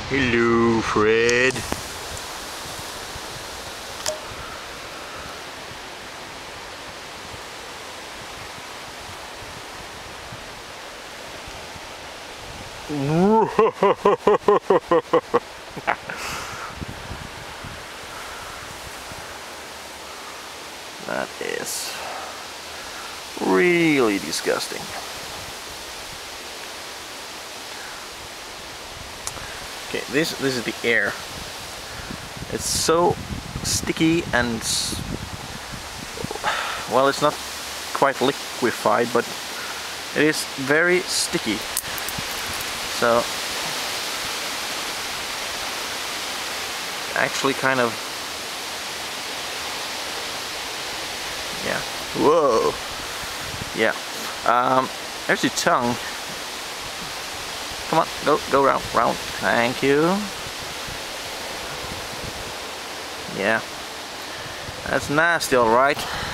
Hello, Fred. That is really disgusting. Okay, this is the air. It's so sticky and well, it's not quite liquefied, but it is very sticky. So actually kind of, yeah. Whoa. Yeah. There's your tongue. Come on, go round. Thank you. Yeah. That's nasty, all right.